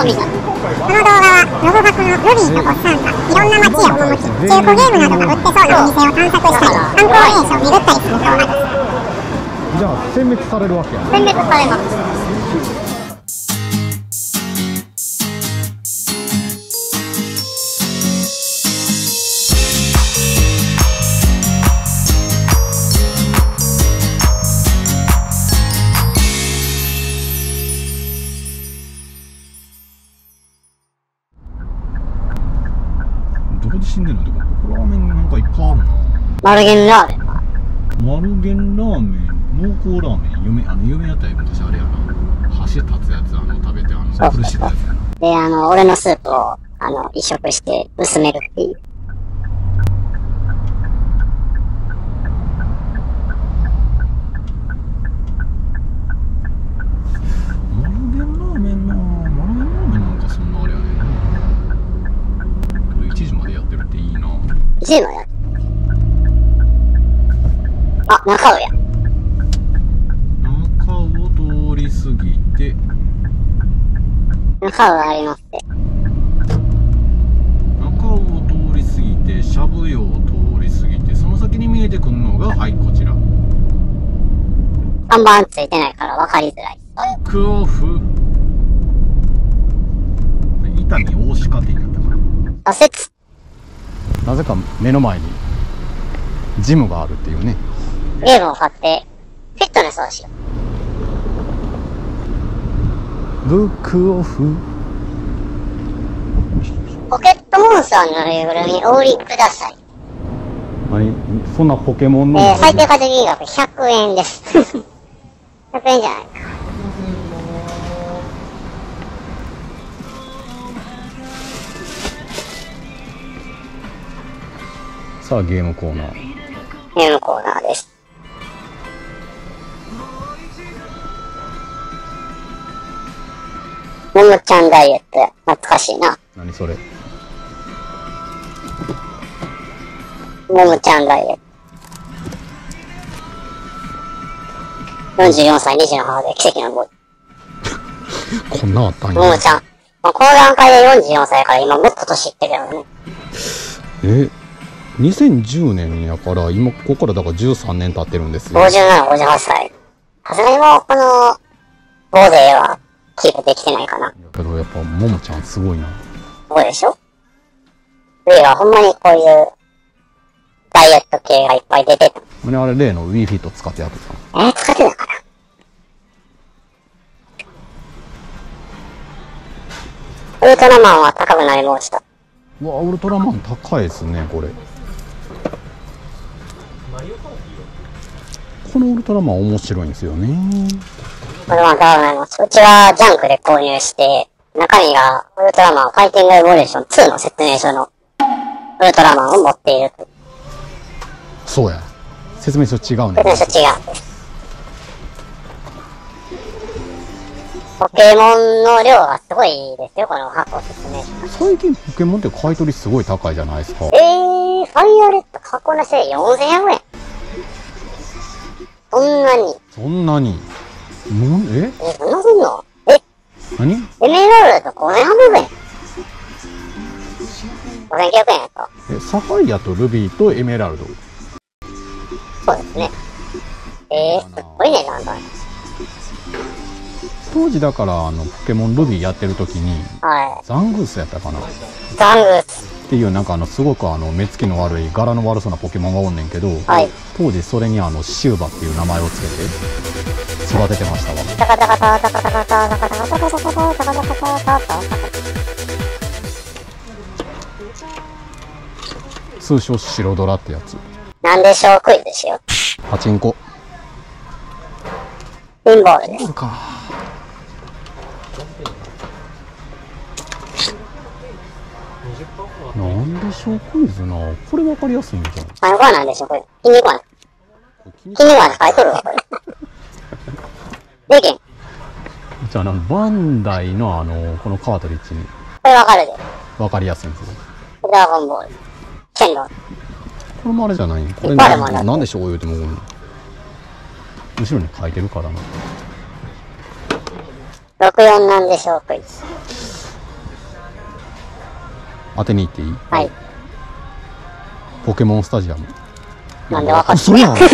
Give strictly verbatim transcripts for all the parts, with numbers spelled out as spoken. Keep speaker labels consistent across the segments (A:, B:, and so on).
A: ミだ。この動画はロボ箱のルビーとおっさんがいろんな街へ赴き、中古ゲームなどが売ってそうなお店を探索したり、観光名所を巡ったりする動画です。
B: じゃあ殲滅されるわけや。
A: 殲滅されます。
B: どこで死んでんの？でもラーメンなんかいっぱいあるな。
A: マルゲンラーメン。
B: マルゲンラーメン、濃厚ラーメン、有名、あの有名やったら昔あれやな。箸立つやつ、あの食べて、あのサンプルしてたやつやな。
A: で、あの、俺のスープを、あの、移植して薄めるっていう。
B: マルゲンラーメンなぁ、マルゲンラーメンなんかそんなあれやねんな。けどいちじまでやってるっていいなぁ。
A: いちじまでやってる。あ、中尾や。
B: 中尾通り過ぎて、
A: 中尾ありますって。
B: 中尾通り過ぎて、しゃぶ葉を通り過ぎて、その先に見えてくるのが、はい、こちら。
A: 看板ついてないから分かりづらい。
B: クオフ。伊丹大鹿店やったかな。
A: 左折。
B: なぜか目の前に、ジムがあるっていうね。
A: ゲームを買って、フィットネスをしよ
B: う。ブックオフ。
A: ポケットモンスターのぬいぐるみお売りください。
B: 何そんなポケモンの、
A: えー、最低価値金額ひゃくえんです。ひゃくえんじゃないか。
B: さあゲームコーナー。
A: ゲームコーナーです。ももちゃんダイエット、懐かしいな。
B: 何それ？
A: ももちゃんダイエット。よんじゅうよんさい、にじの母で奇跡のボーイ。
B: こんなんあったんや。
A: ももちゃん。まあ、この段階でよんじゅうよんさいから今もっと年いってるよね。
B: えにせんじゅうねんやから今ここからだからじゅうさんねん経ってるんですよ。
A: ごじゅうなな、ごじゅうはっさい。さすがにもうこのボデーはキープできてないかな。
B: けどやっぱももちゃんすごいな。
A: そうでしょ？上はほんまにこういうダイエット系がいっぱい出てた。
B: 俺あれ例の Wii Fit 使ってやってた。
A: えー、使ってたかな。ウルトラマンは高くなりました。
B: うわウルトラマン高いですねこれ。このウルトラマン面白いんですよね。
A: これは高くなります。うちはジャンクで購入して、中身がウルトラマンファイティングエボリューションツーの説明書のウルトラマンを持っている。
B: そうや。説明書違うね。
A: 説明書違う。ポケモンの量がすごいですよ、この箱説明書。
B: 最近ポケモンって買い取りすごい高いじゃないですか。
A: えー、ファイアレット箱なしでよんせんひゃくえん。そんなに。
B: そんなに。なんえ
A: え、そんなすんの？え
B: 何
A: エメラルドごせんはっぴゃくえん。ごせんきゅうひゃくえんやった。
B: え、サファイアとルビーとエメラルド。
A: そうですね。えー、すっごい値段だね。
B: 当時だからあのポケモンルビーやってる時に、
A: はい。
B: ザングースやったかなっ
A: ザングース。
B: ていうなんかあのすごくあの目つきの悪い柄の悪そうなポケモンがおんねんけど、
A: はい。
B: 当時それにあのシウバっていう名前をつけて育ててましたわ。
A: タカタカタタカタカタタカタカタタカタカタタカタカタタタ。
B: 通称白ドラってやつ。
A: なんでしょうクイズですよ。
B: パチンコ。
A: ピンボールです。
B: ボールか。なんでしょうクイズな。これ分かりやすいんじゃん。
A: あの子はなんでしょうクイズ。筋肉は筋肉は書いとるわ、これ。でけん。
B: じゃああのバンダイのあのこのカートリッジに
A: これわかるで。
B: 分かりやすいんですよ。
A: ドラゴンボール。剣道。
B: これもあれじゃない。これ
A: いっぱいあるもんな
B: なんでしょう言うても後ろに書いてるからな。
A: ろくじゅうよんなんでしょうクイズ。
B: 当てに行っていい？
A: はい。
B: ポケモンスタジアム。
A: なんでわかった？
B: 嘘やん。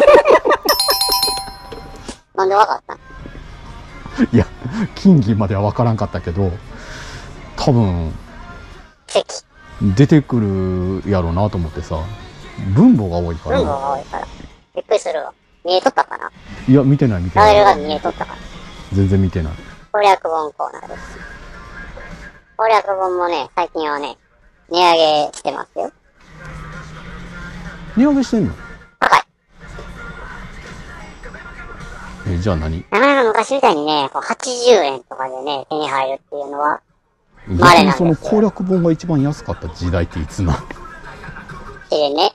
A: なんでわかった？
B: いや、金銀までは分からんかったけど、多分
A: 奇跡。
B: 出てくるやろうなと思ってさ、分母が多いから。
A: 分母が多いから。びっくりするわ。見えとったかな？
B: いや、見てない見て
A: ラベル
B: ない。
A: が見えとったかな？
B: 全然見てない。
A: 攻略本コーナーです。攻略本もね、最近はね、値上げしてますよ。
B: 値上げしてんの？
A: 高い。
B: え、じゃあ何？
A: なかなか昔みたいにね、こうはちじゅうえんとかでね、手に入るっていうのは、
B: 逆にその攻略本が一番安かった時代っていつな？
A: きれいね。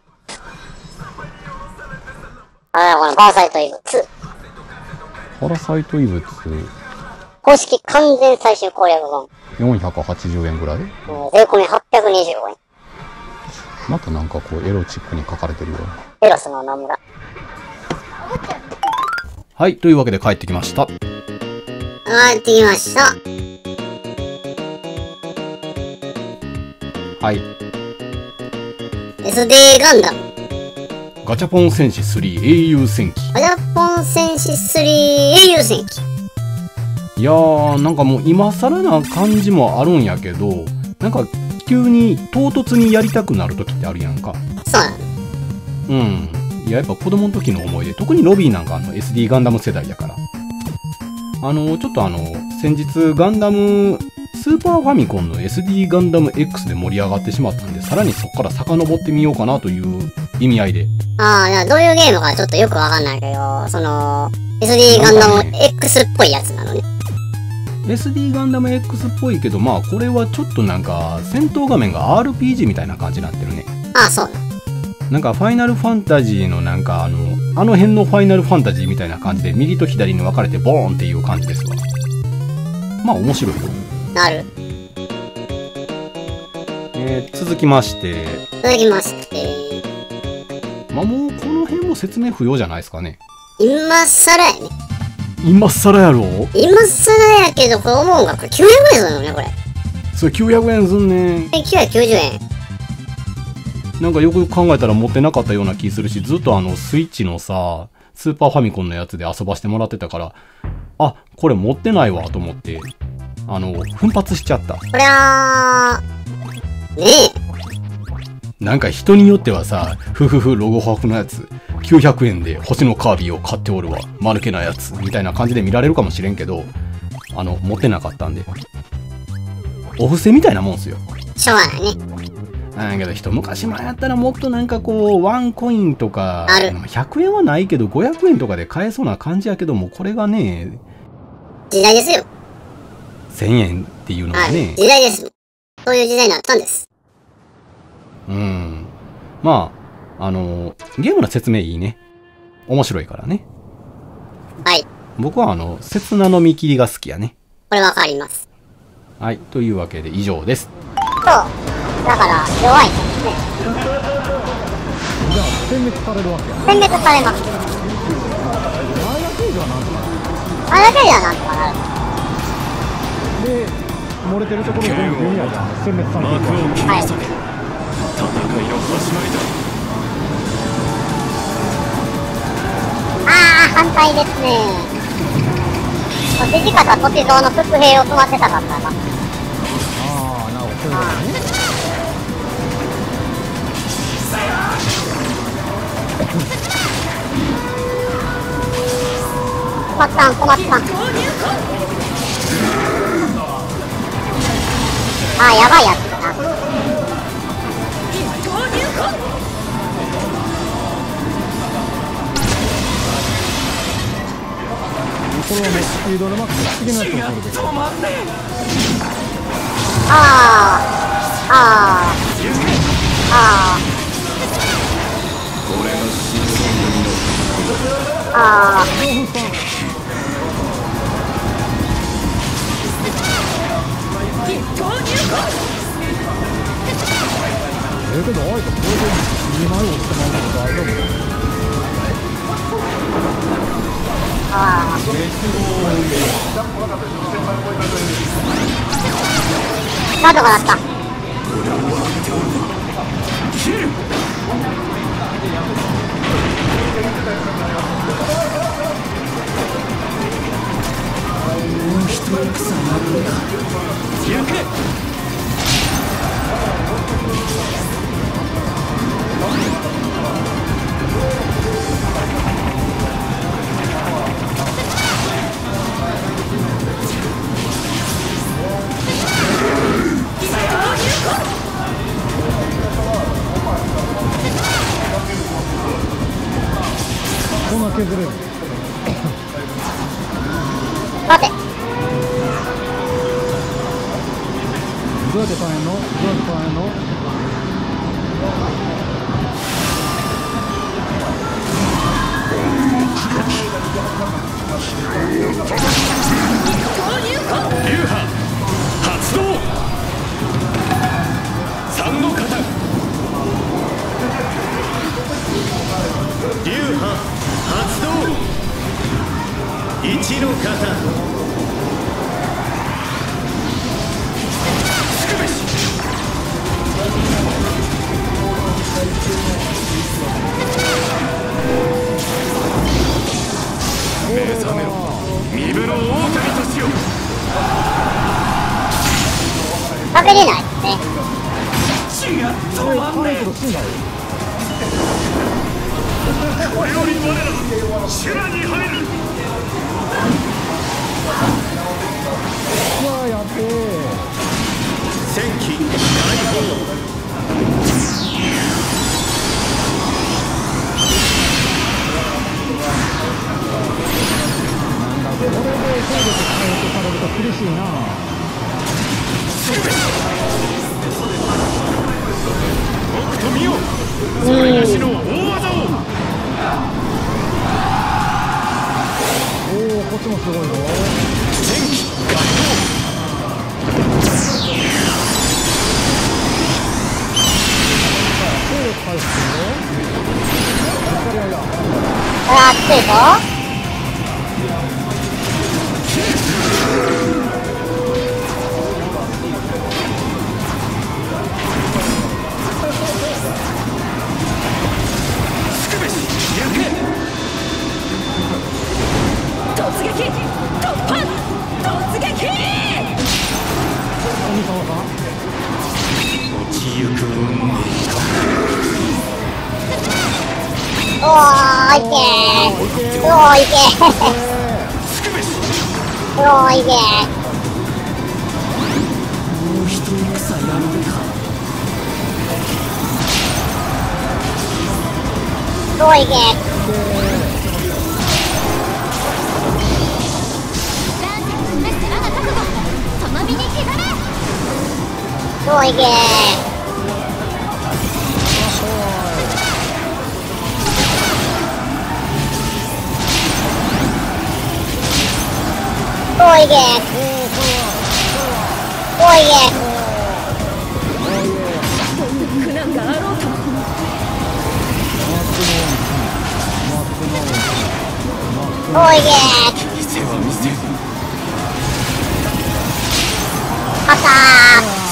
A: あ、このパラサイトイブツー。
B: パラサイトイブツ
A: 公式完全最終攻略本。
B: よんひゃくはちじゅうえんぐらい？
A: うん、税込みはっぴゃくにじゅうごえん。
B: またなんかこうエロチックに書かれてるよ。
A: エロスの野村。
B: はい、というわけで帰ってきました。
A: 帰ってきました。
B: はい。
A: エスディー ガンダム。
B: ガチャポン戦士スリー英雄戦記。
A: ガチャポン戦士スリー英雄戦記。
B: いやー、なんかもう今更な感じもあるんやけど、なんか急に唐突にやりたくなる時ってあるやんか。
A: そうなの。
B: うん。いや、やっぱ子供の時の思い出、特にロビーなんかあの エスディー ガンダム世代やから。あの、ちょっとあの、先日ガンダム、スーパーファミコンの エスディー ガンダム X で盛り上がってしまったんで、さらにそこから遡ってみようかなという意味合いで。
A: ああ、どういうゲームかちょっとよくわかんないけど、その、エスディー ガンダム X っぽいやつなのね。
B: エスディー ガンダム X っぽいけど、まあこれはちょっとなんか戦闘画面が アールピージー みたいな感じになってるね。
A: ああ、そうだ。
B: なんかファイナルファンタジーのなんかあの、あの辺のファイナルファンタジーみたいな感じで右と左に分かれてボーンっていう感じですわ。まあ面白いよ。
A: なる。
B: えー、続きまして。
A: 続きまして。
B: まあもうこの辺も説明不要じゃないですかね。
A: 今更やね。
B: 今更やろ？
A: 今更やけど、これ思うんが、これきゅうひゃくえんするのね、これ。
B: それきゅうひゃくえんすんねん。
A: え、きゅうひゃくきゅうじゅうえん。
B: なんかよく考えたら持ってなかったような気するし、ずっとあのスイッチのさ、スーパーファミコンのやつで遊ばしてもらってたから、あ、これ持ってないわと思って、あの、奮発しちゃった。
A: これは、ね
B: え。なんか人によってはさ、ふふふロゴハフのやつ、きゅうひゃくえんで星のカービィを買っておるわ、間抜けなやつ、みたいな感じで見られるかもしれんけど、あの、持ってなかったんで。お布施みたいなもんすよ。
A: しょうがないね。
B: なんやけど、一昔前やったらもっとなんかこう、ワンコインとか、
A: ある。
B: ひゃくえんはないけど、ごひゃくえんとかで買えそうな感じやけども、これがね、
A: 時代ですよ。
B: せんえんっていうのはね。
A: はい、時代です。そういう時代になったんです。
B: うん。まあ、あの、ゲームの説明いいね。面白いからね。
A: はい。
B: 僕はあの、刹那の見切りが好きやね。
A: これわかります。
B: はい。というわけで以上です。
A: そう。だから、弱いんですね。
B: じゃあ、殲滅されるわけや。
A: 殲滅されます。あれだけじゃなんとかなる。
B: で、漏れてるところ全部弓矢じゃん。殲滅されてるわけ。
A: はい。
C: 戦いの始まりだ。
A: ああ、反対ですね。土方歳三の伏兵を組ませたかったな。
B: ああ、なるほど。そういうことね。
A: 困ったん、困ったん。ああ、やばいやつだな。
B: これはもうスピードのマックス次のやつを取るべき。
A: ああ、ああ、ああ。ああ。
B: ええけど、あえてこれでにまい落ちてもらうの大丈夫？
A: ああ。なんとかなった。
D: こんな削れる。
A: 待て。
D: どうやって大変の？どうやって大変の？
C: 流派発動。三の型。流派発動。一の型。つくべし。目覚めろ、身分の狼たちよ。
A: 食べれないですね。
C: 血が止まんねえ。これより我ら修羅に入る。
D: うわー、やってー。
C: 戦機解放。
D: これで勢力回復されると苦しいな。
C: 僕と見よ、それがしの大技を。
D: おお、こっちもすごいぞ。
C: 戦機解放。
D: 勢力回復するぞ。ぶつかり合いだ。
A: これは熱いぞ。
E: 突撃！突破！突撃！
D: 何様か？
C: 落ちゆく運命か。
A: おーいけー。おーいけー。
C: つくべし。
A: おーいけー。
C: もう一戦やるか。
A: おーいけー。おーいけー。おーいけー。おーいけー。
E: 苦難があろうとも。
A: おーいけー。
C: 店は店。
A: あったー。